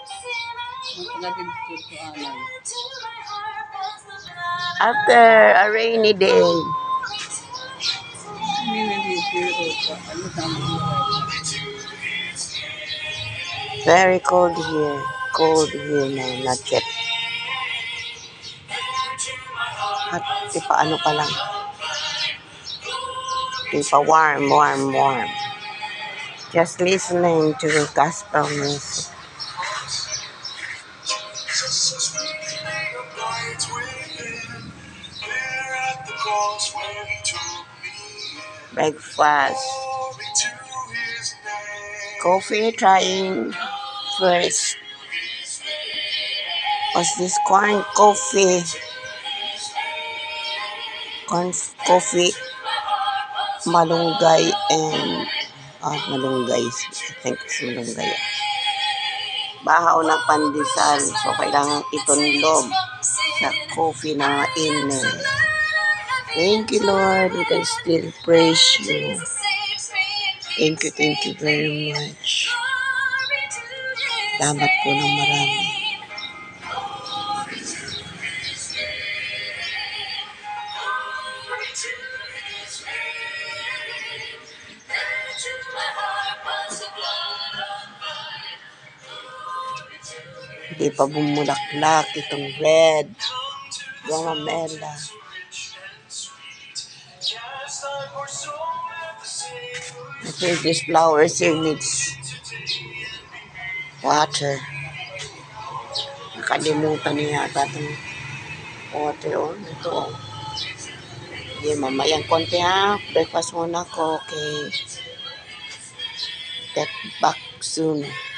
After a rainy day. Very cold here. Cold here now, not yet. At di pa ano pa lang. Di pa warm. Just listening to gospel music. Breakfast. Coffee trying first. What's this corn coffee? Corn coffee, malunggay, and malunggay. I think it's malunggay. Bahaw ng pandesal. So, kailangan itunlog sa coffee na init. Thank you, Lord. We can still praise you. Thank you very much. Salamat po ng marami. Hindi pa bumulaklak itong red gomamela. I think this flower here needs water. Nakalimutan niya yata itong water. Ito. Hindi, mamayang konti ha. Breakfast muna ko. Okay. Get back soon.